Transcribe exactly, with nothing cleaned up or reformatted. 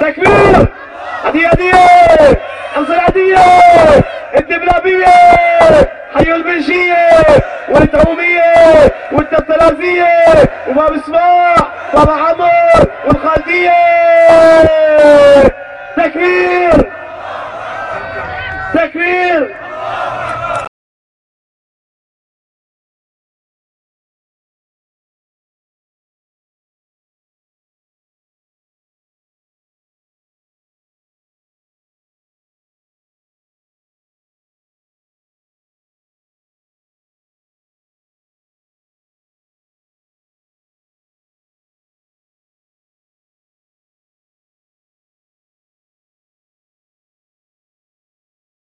تكبير. هدية هدية حمص العدية الدبلابية حي البنشية والتعومية والتلازية وباب اسماع بابا عمر والخالدية. تكبير تكبير.